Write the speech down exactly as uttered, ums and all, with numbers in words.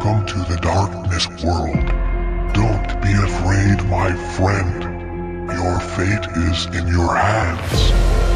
Welcome to the darkness world. Don't be afraid, my friend. Your fate is in your hands.